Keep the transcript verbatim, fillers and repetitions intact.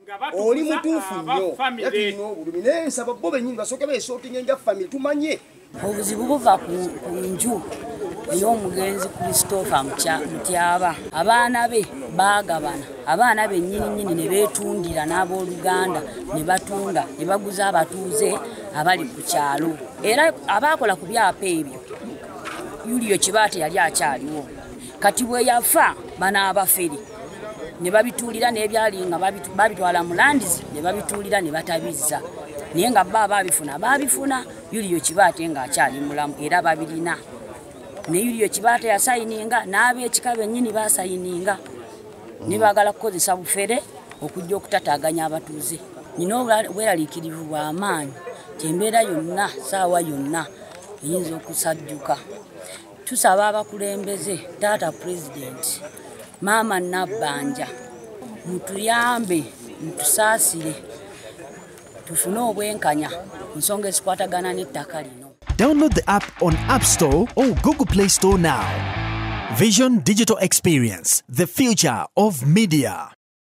oli mutuufu nnyo yatulina obulumi naye nsaba bo bennyini basooke beesootinga nga famire tumanye obuzibu buva ku nju ey'omugenzi Christopher Mutyaba. Abaana be baagabana, abaana be nnyini nnyini ne beetundira n'abooluganda ne batunda ne baguza abatuuze abali ku kyalo. Era abaakola ku byapa ebyo Yuliyo Kibaate yali akyaliwo. Kati bwe yafa banaabaferi ne babituulira n'ebyalinga babitwala mu landizi ne babituulira ne batabizza. Naye nga bba baabifuna baabifuna Yuliyo Kibaate ng'akyali mulamu era babirina. Ne Yuliyo Kibaate yasayininga n'ab'ekika bennyini baasayininga ne baagala kukozesa bufere okujja okutataaganya abatuuze. Nina obweraliikirivu bw'amaanyi nti embeera yonna saawa yonna eyinza okusajjuka. Tusaba abakulembeze taata pulezidenti maama Nabbanja mutuyambe mutusaasire tufune obwenkanya ku nsonga ezikwatagana n'ettaka lino. Download the app on App Store or Google Play Store now. Vision Digital Experience, the future of media.